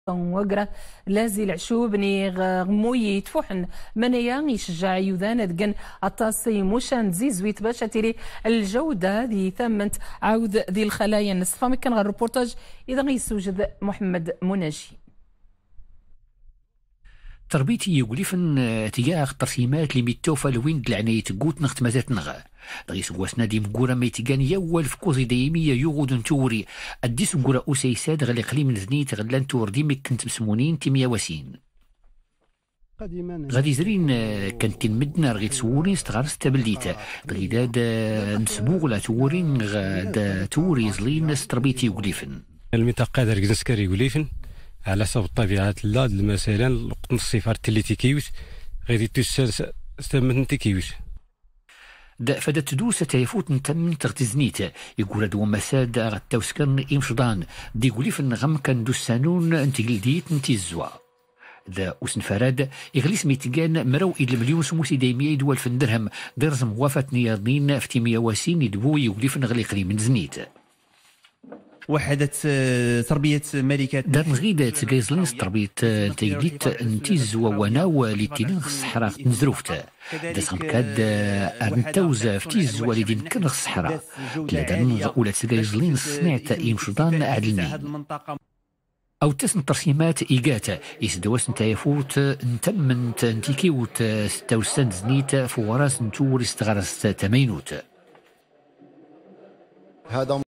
وقرا لازي العشوبني غموي تفوحن منيا يشجع يوذان دقن الطاسي موشان زيزويت باش تيري الجودة دي ثمنت عاود ذي الخلايا النصف كان غير الروبورتاج إذا غيسوجد محمد مناجي. تربيتي يقوليفن تجاه الترسيمات اللي ميتوفا لوين العناية قوت نخت مازات نغا رئيس واسنا دي مقورة ميتيغان يوال في كوزي دايمية يغودن توري الديس مقورة أسيساد غالي قليم نزنيت غلان تور ديمك كنت مسمونين تيمية واسين غادي زرين كانت مدنا رغيت سوري استغارس تبليتا غيداد نسبوغ لا تورين غاد توري زلين تربيتي يقوليفن المنطقة دار كزنسكاري يقوليفن على حسب الطبيعة اللاد مثلا لقط الصفار اللي تيكيوت غادي تسال استمن تيكيوت فدا تدوس تيفوت نتمن تغتزنيت يقول دو مساد غتوسكن يمشضان دي يقولي في النغم كان دوسانون انت جلديت انت الزوا ذا وسن فراد يغليس ميتيغان مراو إلى مليون سموسي دايمية يدوال في الدرهم درز موافة نياضين في تيمية واسين يدبو يقولي في نغلي قريب من زنيت وحدة تربية ملكات دار نغيدة تجيزلنس تربية تيجيت انتيز ووناو لتيلين الصحراء نزروفت دسم كاد ارنتوزا فتيز والدين كن الصحراء تلادن اولى تجيزلين سمعت يمشضان عدلنين او تسن ترسيمات ايجاتا يسدوس نتايفوت نتمنت انتيكيوت ستوسن زنيت فوراس نتور استغرس تمينوت هذا